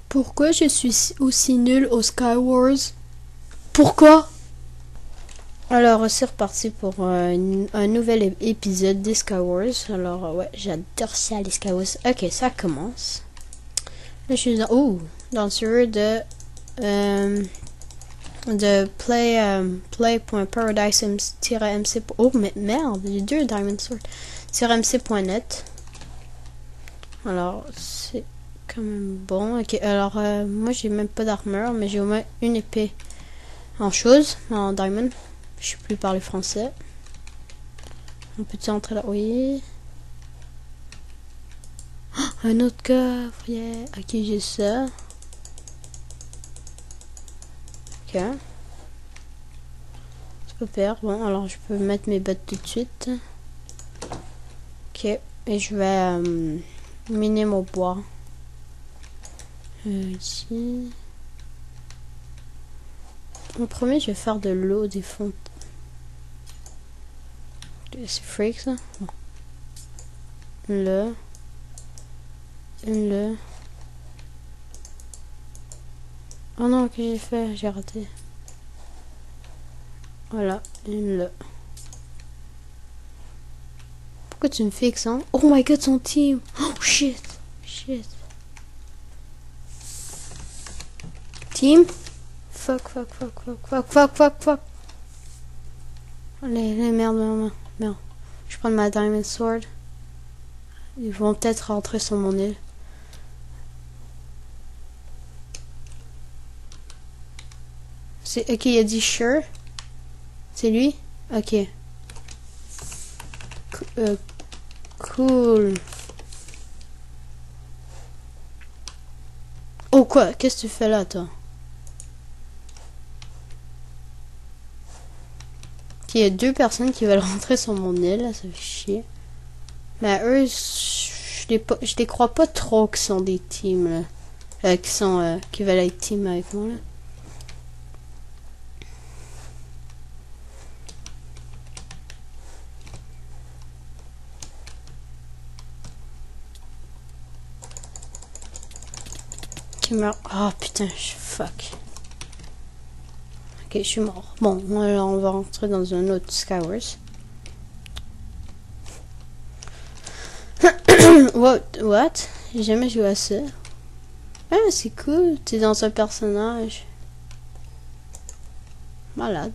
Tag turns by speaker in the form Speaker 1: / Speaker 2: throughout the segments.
Speaker 1: Pourquoi je suis aussi nul au Skywars? Pourquoi? Alors, c'est reparti pour un nouvel épisode des Skywars. Alors, ouais, j'adore ça, les Skywars. Ok, ça commence. Là, je suis dans le serveur de play.paradise-mc. Oh, mais merde, j'ai deux Diamond Sword. -mc.net. Alors, c'est quand même bon. Ok, alors, moi, j'ai même pas d'armure, mais j'ai au moins une épée en chose, en Diamond. Je sais plus parler français. On peut-tu entrer là? Oui. Oh, un autre coffre, yeah. Ok, j'ai ça. Ok. C'est pas pire. Bon, alors je peux mettre mes bottes tout de suite. Ok. Et je vais miner mon bois. Ici. En premier, je vais faire de l'eau, des fontes. C'est freak ça. Bon. Le. Oh non, que j'ai fait? J'ai raté. Voilà, Pourquoi tu me fixes, hein? Oh my god, son team! Oh shit! Shit! Team? Fuck. Allez, merde. Je prends ma Diamond Sword. Ils vont peut-être rentrer sur mon île. Ok, il a dit sure. C'est lui? Ok. Cool. Oh quoi? Qu'est-ce que tu fais là, toi? Ok, il y a deux personnes qui veulent rentrer sur mon île. Ça fait chier. Mais eux, je les crois pas trop qui sont des teams, là. Qui veulent être team avec moi, là. Qui meurt. Oh putain, fuck. Ok, je suis mort. Bon, alors on va rentrer dans un autre Skywars. What? J'ai jamais joué à ça. Ah, c'est cool. T'es dans un personnage. Malade.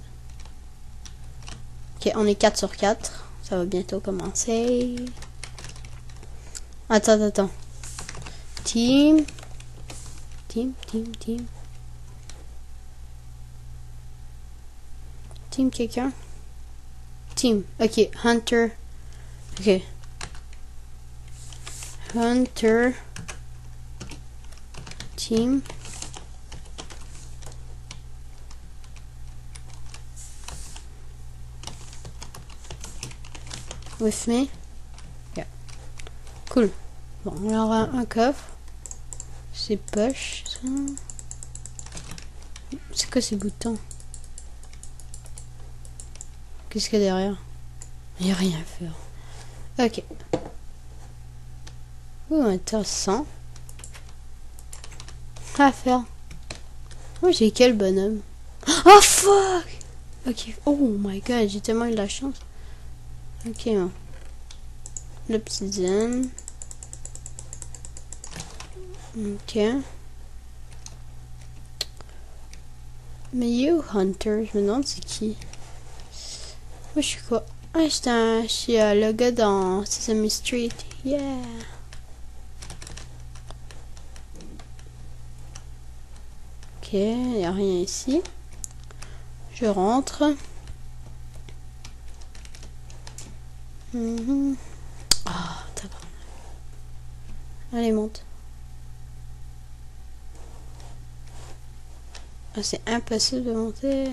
Speaker 1: Ok, on est 4 sur 4. Ça va bientôt commencer. Attends. Team. Team quelqu'un? Team. Ok, Hunter. Ok. Hunter. Team. With me. Yeah. Cool. Bon, alors un coffre. C'est poche, ça. C'est quoi ces boutons? Qu'est-ce qu'il y a derrière? Il n'y a rien à faire. Ok. Oh, intéressant. À faire. Oh, j'ai quel bonhomme? Oh, fuck! Ok. Oh my god, j'ai tellement eu de la chance. Ok. L'obsidienne. Ok. Mais You Hunter, je me demande c'est qui. Moi je suis quoi? Ah, je suis le gars dans Sesame Street. Yeah. Ok, il n'y a rien ici. Je rentre. Ah, tabarnak. Allez, monte. Ah, c'est impossible de monter.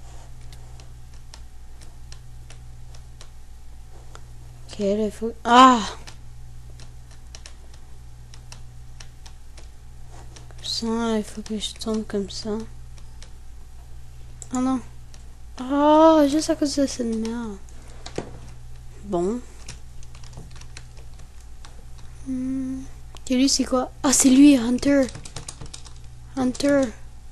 Speaker 1: Ok, là, il faut... Ah! Ça, il faut que je tombe comme ça. Oh non. Oh, juste à cause de cette merde. Bon. Et lui, c'est quoi? Ah, c'est lui, Hunter. Hunter.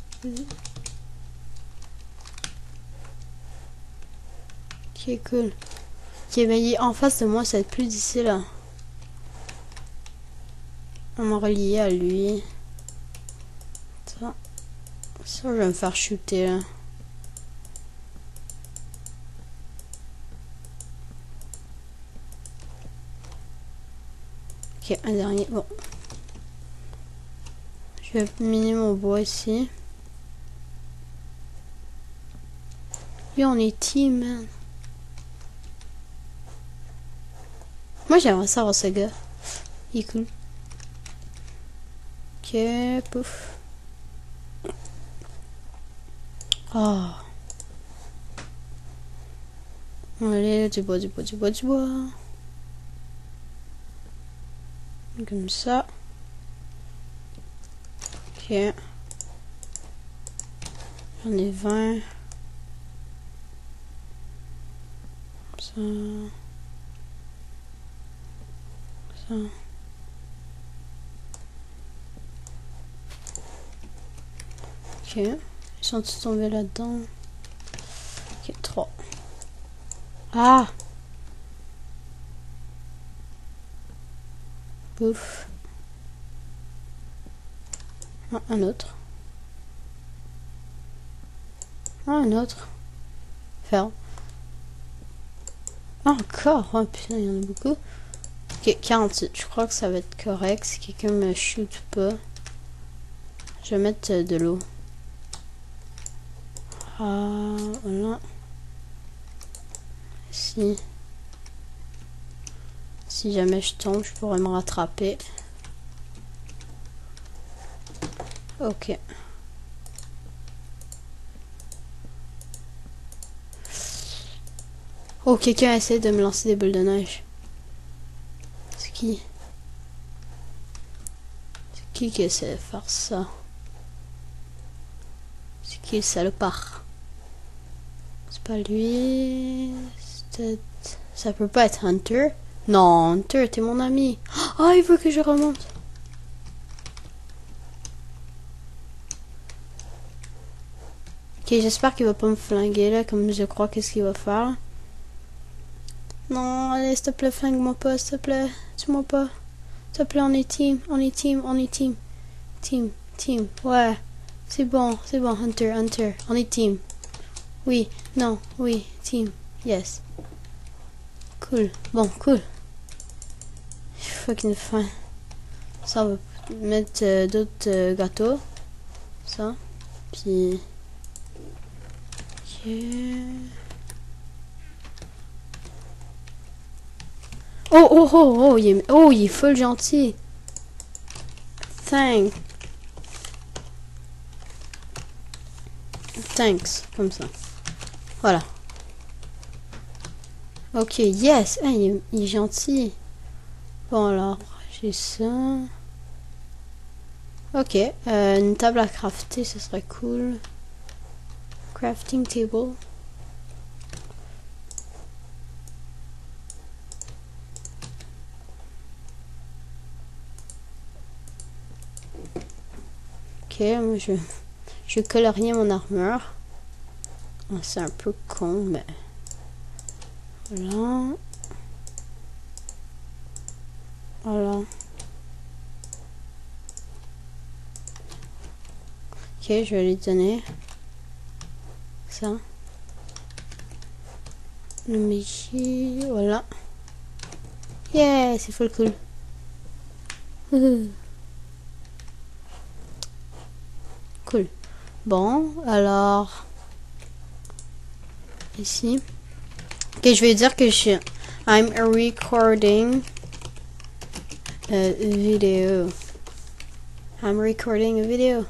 Speaker 1: Ok, cool. Ok, mais en face de moi, ça va être plus difficile à me relier à lui. Ça, je vais me faire shooter là. Ok, un dernier. Bon. Je vais miner mon bois ici. Lui, on est team, man. Moi, j'aimerais savoir ce gars. Il est cool. Ok, pouf. Oh. Allez, du bois, du bois, du bois, du bois. Comme ça. Ok. J'en ai 20. Ça. Ça. Ok. Ils sont tous tombés là-dedans. Ok, 3. Ah! Pouf. Ah, un autre. Ah, un autre. Ferme. Ah, encore. Oh putain, il y en a beaucoup. Ok, 48. Je crois que ça va être correct. Si quelqu'un me shoot pas. Je vais mettre de l'eau. Ah, voilà. Si jamais je tombe, je pourrais me rattraper. Ok. Oh, quelqu'un essaie de me lancer des boules de neige. C'est qui? C'est qui essaie de faire ça? C'est qui le salopard? C'est pas lui. Ça peut pas être Hunter. Non, Hunter, t'es mon ami. Oh, il veut que je remonte. Ok, j'espère qu'il va pas me flinguer là, comme je crois qu'est-ce qu'il va faire. Non, allez, s'il te plaît, flingue-moi pas, s'il te plaît. Tue-moi pas. S'il te plaît, on est team, on est team, on est team. Team, ouais. C'est bon, Hunter, on est team. Oui, non, oui, team, yes. Cool, bon, cool. Fucking fin. Ça, on va mettre d'autres gâteaux. Ça. Puis... Ok. Oh, il est full gentil. Thanks, comme ça. Voilà. Ok, yes. Ah, il est gentil. Bon, alors, j'ai ça. Ok, une table à crafter, ce serait cool. Crafting table. Ok, moi je colorier mon armure. C'est un peu con, mais voilà. Voilà. Ok, je vais lui donner ça. Le Michi, voilà. Yeah, c'est full cool. Cool. Bon, alors ici. Ok, je vais dire que I'm recording a video. I'm recording a video.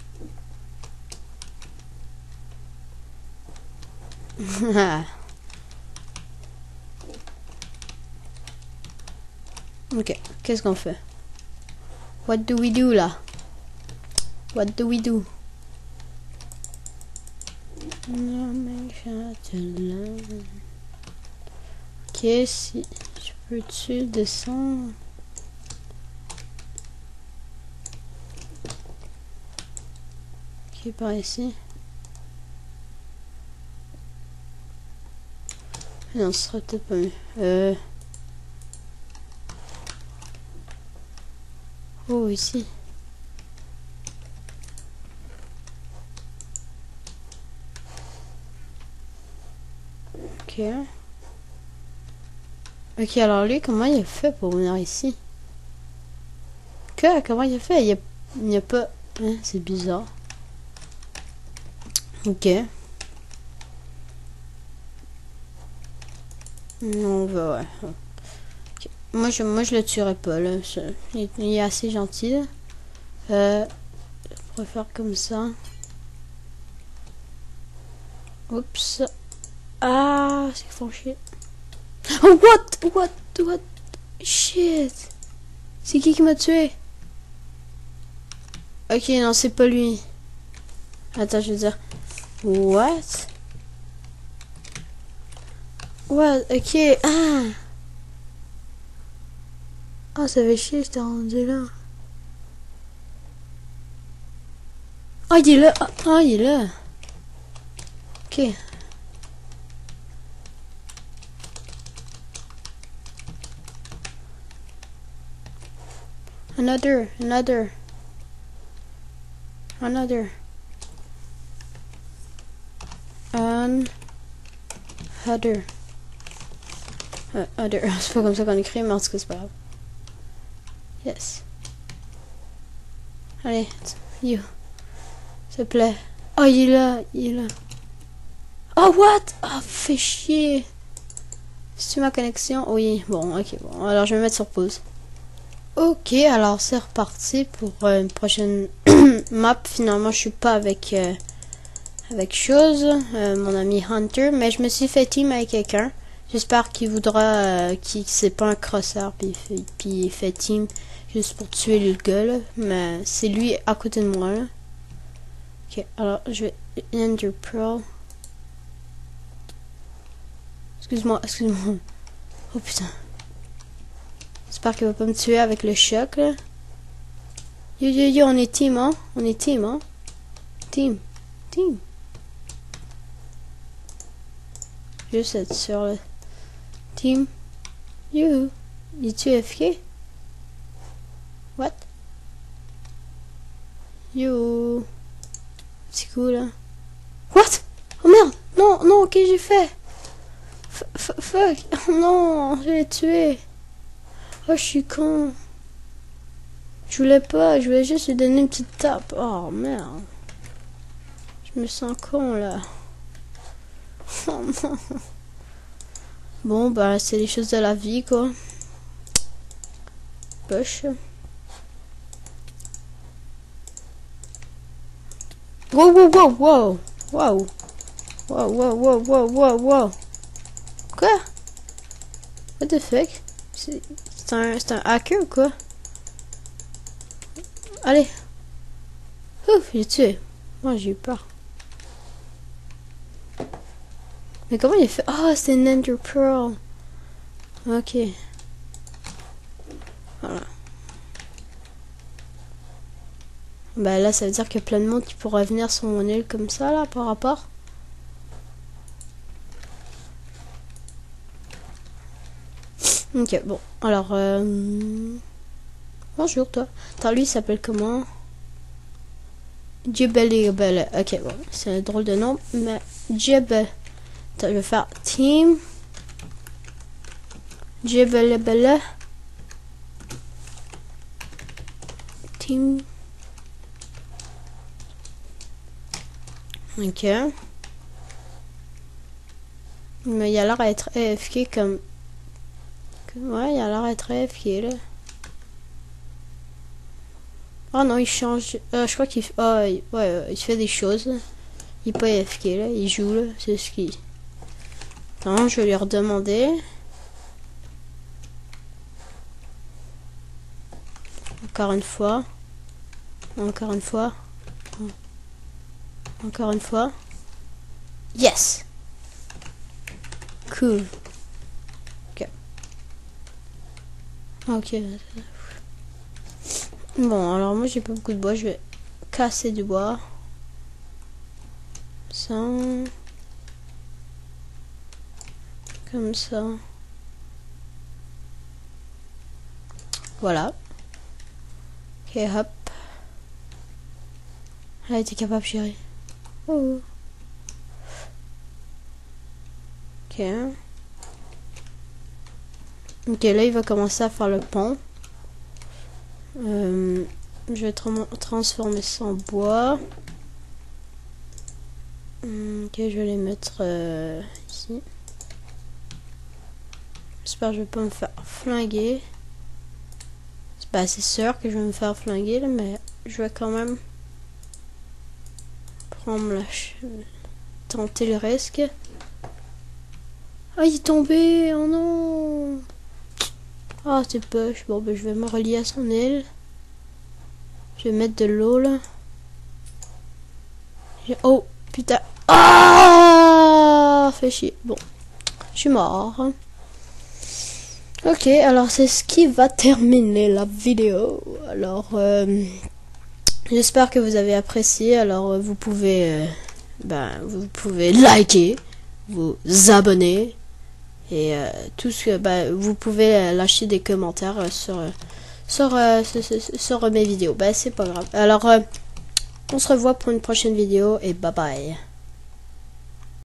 Speaker 1: Ok, qu'est-ce qu'on fait? What do we do là? What do we do? Ok, si je peux-tu descendre? Ok, par ici. Non, ce serait peut-être pas mieux. Oh, ici. Ok. Ok, alors lui, comment il a fait pour venir ici? Comment il a fait? Il n'y a pas... Hein, c'est bizarre. Ok. On va, ouais. Okay. Moi, je le tuerai pas, là. Il est assez gentil, là. Je pourrais faire comme ça. Oups. Ah, c'est font chier. Oh, what? Shit. C'est qui m'a tué? Ok, non, c'est pas lui. Attends, je veux dire. What? Ok. Ah. Ah, ça fait chier, j'étais rendu là. Ah, il est là. Ah, il est là. Ok. Another. Other. C'est pas comme ça qu'on écrit, mais en tout cas, c'est pas grave. Yes. Allez, you. S'il te plaît. Oh, il est là. Oh, what? Oh, fais chier. C'est ma connexion? Oui. Bon, ok, bon. Alors, je vais me mettre sur pause. Ok, alors c'est reparti pour une prochaine map. Finalement, je suis pas avec chose, mon ami Hunter, mais je me suis fait team avec quelqu'un. J'espère qu'il voudra, qu'il c'est pas un crosseur, puis il fait team juste pour tuer le gars là. Mais c'est lui à côté de moi là. Ok, alors je vais Ender Pearl. Excuse-moi. Oh putain. J'espère qu'il va pas me tuer avec le choc là. Yo, on est team, hein? Team. Juste être sur le team. You. Es-tu FK? What? You. C'est cool, hein? What? Oh merde! Non, qu'est-ce que j'ai fait? Fuck! Oh non, je l'ai tué. Oh, je suis con. Je voulais pas, je voulais juste lui donner une petite tape. Oh merde. Je me sens con là. Oh non. Bon, bah, c'est les choses de la vie, quoi. Push. Wow. Quoi? What the fuck? C'est un hacker ou quoi? Allez. Ouf, j'ai tué. Moi, j'ai eu peur. Mais comment il a fait? Oh, c'est une Ender Pearl. Ok. Voilà. Bah là, ça veut dire qu'il y a plein de monde qui pourra venir sur mon île comme ça, là, par rapport. Ok, bon. Alors, bonjour, toi. Attends, lui, il s'appelle comment? Jebel. Ok, bon. C'est un drôle de nom, mais Jebel. Attends, je vais faire team. Jebel. Team. Ok. Mais il a l'air d'être AFK comme... Ouais, il a l'air d'être AFK là. Oh non, il change. Je crois qu'il... Oh, ouais, il fait des choses. Là. Il est pas AFK là, il joue là. C'est ce qu'il... Attends, je vais lui redemander. Encore une fois. Yes! Cool. Ok. Bon, alors moi j'ai pas beaucoup de bois, je vais casser du bois. Ça. Comme ça. Voilà. Ok, hop. Ah, t'es capable, chérie. Oh. Ok. Ok, là, il va commencer à faire le pont. Je vais transformer ça en bois. Ok, je vais les mettre ici. J'espère que je vais pas me faire flinguer. C'est sûr que je vais me faire flinguer, là, mais je vais quand même prendre tenter le risque. Ah, il est tombé! Oh non! Ah, c'est poche. Bon, ben, je vais me relier à son île. Je vais mettre de l'eau, là. Oh, putain. Ah! Fait chier. Bon, je suis mort. Ok, alors c'est ce qui va terminer la vidéo. Alors, j'espère que vous avez apprécié. Alors, vous pouvez liker, vous abonner et tout ce que vous pouvez lâcher des commentaires sur mes vidéos. C'est pas grave. Alors, on se revoit pour une prochaine vidéo et bye bye.